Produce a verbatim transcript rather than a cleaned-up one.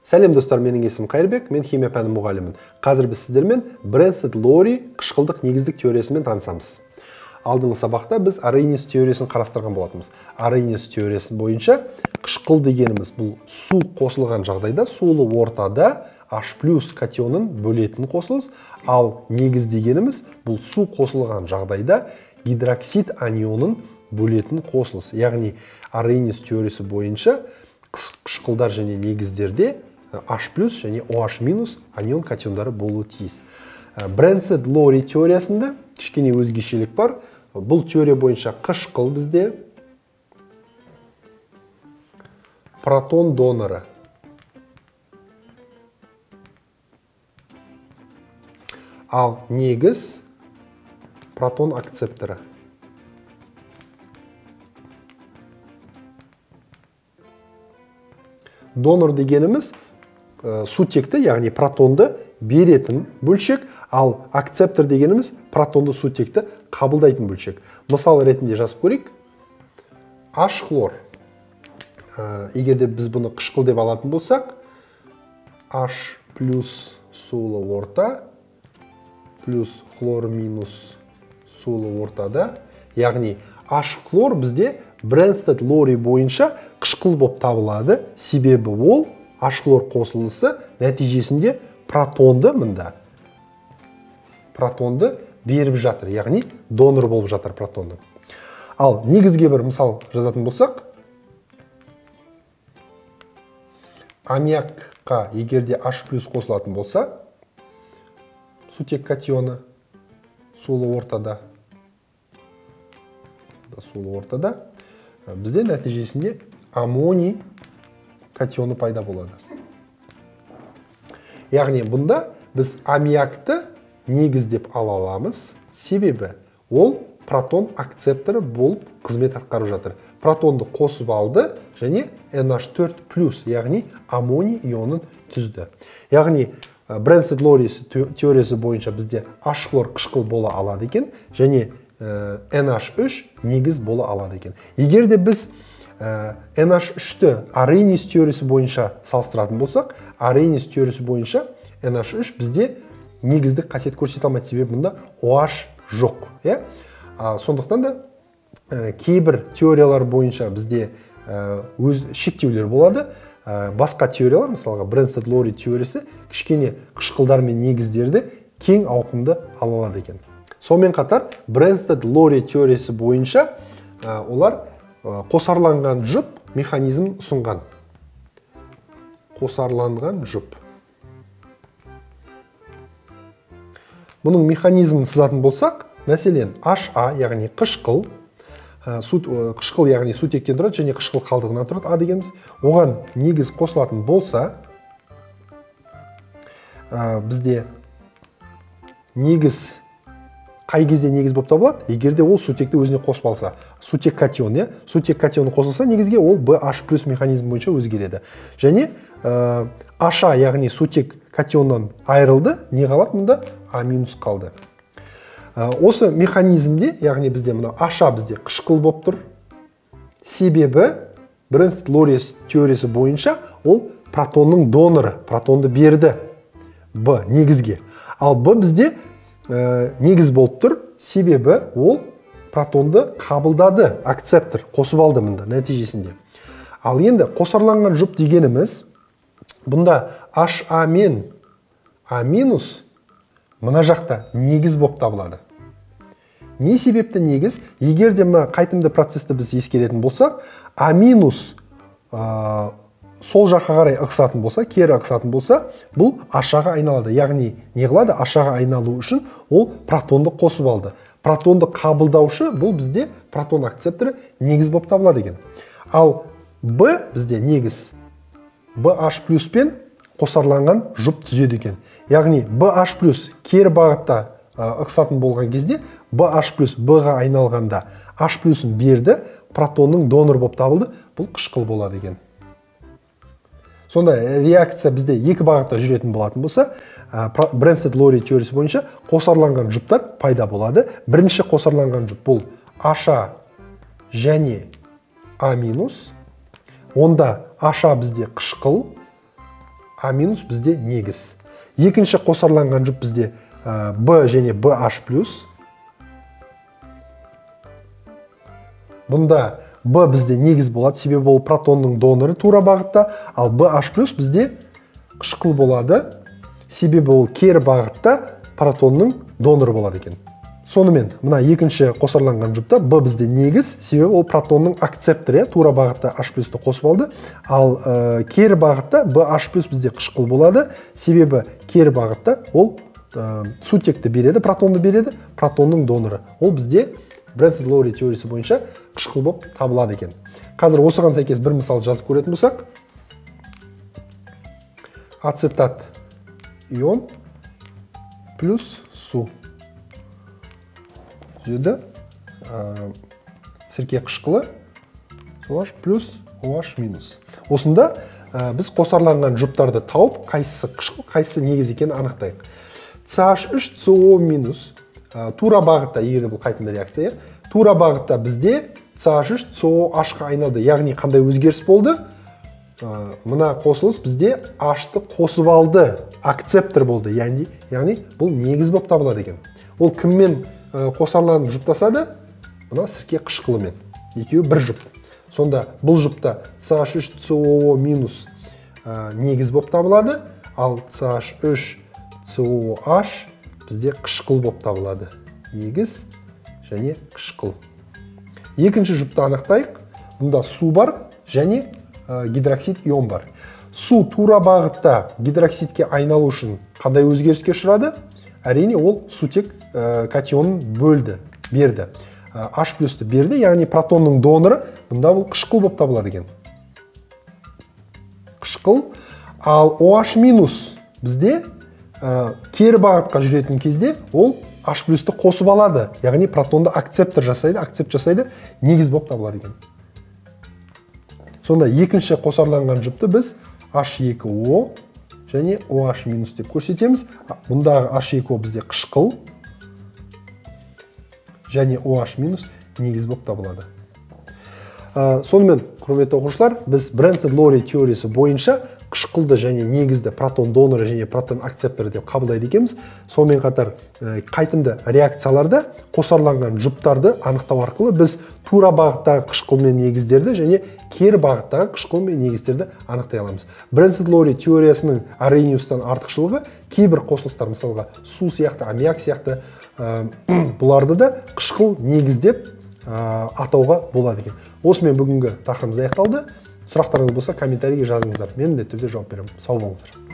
Сәлем достар, менің есімім Қайырбек, мен химия пәні мұғалімін. Қазір біз сіздермен Брэнстед-Лори қышқылдық негіздік теориясымен танысамыз. Алдыңғы сабақта біз Аррhenius теориясын қарастырған болатынбыз. Аррhenius теориясы бойынша қышқыл дегеніміз бұл су қосылған жағдайда сулы ортада H плюс катионын бөлетін қосылыс, ал негіз дегеніміз бұл су қосылған жағдайда гидроксид анионын бөлетін қосылыс. Яғни Аррhenius теориясы бойынша қышқылдар және негіздерде H плюс және OH минус анион катиондары болуы тиіс. Брэнстед-Лори теориясында кішкене өзгешелік бар. Бұл теория бойынша қышқыл бізде протон доноры. Ал негіз протон акцепторы. Донор дегеніміз сутекті, яғни протонды беретін бөлшек, ал акцептор дегеніміз протонды сутекті қабылдайтын бөлшек. Мысал ретінде жазып көрейік. H хлор. Егерде біз бұны қышқыл деп алатын болсақ, H плюс сулы орта плюс хлор минус сулы ортада, яғни H хлор бізде Брэнстед-Лори бойынша қышқыл болып табылады, себебі ол H хлор қосылысы нәтижесінде протонды мында протонды беріп жатыр, яғни донор болып жатыр протонды. Ал негізге бір мысал жазатын болсақ, аммиакқа егерде H плюс қосылатын болса, сутек катионы сулы ортада, сулы ортада бізде нәтижесінде аммоний катионы пайда болады. Яғни бұнда біз аммиакты негіз деп ала аламыз, себебі ол протон акцепторы болып қызмет атқарып жатыр. Протонды қосып алды және эн аш төрт плюс, яғни аммоний ионын түзді. Яғни Брэнстед-Лори теориясы бойынша бізде H хлор қышқыл бола алады екен, және эн аш үш негіз бола алады екен. Егер де біз эн аш үшті Аррhenius теориясы бойынша салыстыратын болсақ, Аррhenius теориясы бойынша эн аш үш бізде негіздік қасиет көрсете алмайды, себебі мұнда OH жоқ. Сондықтан да кейбір теориялар бойынша бізде өз шектеулер болады. Басқа теориялар, мысалға Брэнстед-Лори теориясы кішкене қышқылдар мен негіздерді кең ауқымды ала алады екен. Сонымен қатар Брэнстед-Лори теориясы бойынша олар қосарланған жұп механизм ұсынған. Қосарланған жұп. Бұның механизмін сызатын болсақ, мәселен HA, яғни қышқыл, қышқыл яғни сутектен тұрады және қышқыл қалдығынан тұрады, А дегеніміз. Оған негіз қосылатын болса, бізде негіз қай кезде негіз болып табылады? Егерде ол сутекті өзіне қосып алса, сутек катион, сутек катионы қосылса, негізге ол BH плюс механизм бойынша өзгереді. Және HA, яғни сутек катионнан айырылды, не қалады мұнда? А минус қалды. Осы механизмде, яғни бізде мына HA бізде қышқыл болып тұр. Себебі Брэнстед-Лори теориясы бойынша ол протонның доноры, протонды берді Б негізге. Ал Б бізде негіз болып тұр, себебі ол протонды қабылдады, акцептор, қосып алды мұнда нәтижесінде. Ал енді қосарланған жұп дегеніміз, бұнда HA мен А минус мына жақта негіз болып табылады. Не себепті негіз? Егер де мына қайтымды процесті біз ескеретін болсақ, А минус сол жаққа қарай ығысатын болса, кері ығысатын болса, бұл H-ға айналады. Яғни не қылады? H-ға айналу үшін ол протонды қосып алды. Протонды қабылдаушы бұл бізде протон акцепторы негіз болып табылады екен. Ал Б бізде негіз BH плюс пен қосарланған жұп түзеді екен. Яғни BH плюс кері бағытта ығысатын болған кезде BH плюс Б-ға айналғанда H плюсын берді, протонның донор болып табылды, бұл қышқыл болады екен. Сонда реакция бізде екі бағытта жүретін болатын болса, Брэнстед-Лори теориясы бойынша қосарланған жұптар пайда болады. Бірінші қосарланған жұп бұл HA және А минус. Онда HA бізде қышқыл, а минус бізде негіз. Екінші қосарланған жұп бізде b және bh плюс. Бұнда b бізде негіз болады, себебі ол протонның доноры тура бағытта, ал bh плюс бізде қышқыл болады, себебі ол кері бағытта протонның доноры болады екен. Сонымен, мына екінші қосарланған жұпта b бізде негіз, себебі ол протонның акцепторы, тура бағытта H плюсті қосып алды, ал ә, кері бағытта bh плюс бізде қышқыл болады, себебі кері бағытта ол ә, сутекті береді, протонды береді, протонның доноры. Ол бізде Брэнстед-Лоури теориясы бойынша қышқыл болып табылады екен. Қазір осыған сәйкес бір мысал жазып көретін болсақ, ацетат ион плюс су түзеді, сірке қышқылы OH плюс OH минус. Осында ә, біз қосарланған жұптарды тауып, қайсысы қышқыл, қайсысы негіз екенін анықтайық. це аш үш це о минус ә, тура бағытта, егерде бұл қайтында реакция, тура бағытта бізде це аш үш це о H-қа айналды. Яғни қандай өзгеріс болды? Ә, мына қосылыс бізде H-ты қосып алды, акцептор болды. Яғни, яғни бұл негіз болып табылады екен. Ол кіммен ә, қосарланып жұптаса да, мына сірке қышқылымен. Екеуі бір жұп. Сонда бұл жұпта це аш үш це о минус ә, негіз болып табылады, ал це аш үш це о H бізде қышқыл болып табылады. Егіз және қышқыл. Екінші жұпты анықтайық. Бұнда су бар және ә, гидроксид ион бар. Су тура бағытта гидроксидке айналу үшін қандай өзгеріске ұшырады? Әрине ол сутек ә, катионын бөлді, берді. Ә, H плюсті берді, яғни протонның доноры, бұнда бұл қышқыл болып табылады екен. Қышқыл. Ал OH минус бізде ә, кері бағытқа жүретін кезде ол H плюсті қосып алады, яғни протонды акцептор жасайды, акцепт жасайды, негіз болып табылады екен. Сонда екінші қосарланған жұпты біз H екі O және OH минус деп көрсетеміз. Бұндағы H екі O бізде қышқыл және OH минус негіз болып табылады. Ә, сонымен, құрметті оқушылар, біз Брэнстед-Лоури теориясы бойынша қышқылды және негізді протон доноры және протон акцепторы деп қабылдайды екенбіз. Сонымен қатар ә, қайтымды реакцияларда қосарланған жұптарды анықтау арқылы біз тура бағыттағы қышқыл мен негіздерді және кері бағыттағы қышқыл мен негіздерді анықтай аламыз. Брэнстед-Лоури теориясының Аррhenius'тан артықшылығы кейбір қосылыстар, мысалға су сияқты, аммиак сияқты ә, бұларды да қышқыл негіздеп ә, атауға болады екен. Осымен бүгінгі тақырыбымыз аяқталды. Сұрақтарыңыз болса комментарийге жазыңыздар. Мен міндетті түрде жауап беремін. Сау болыңыздар.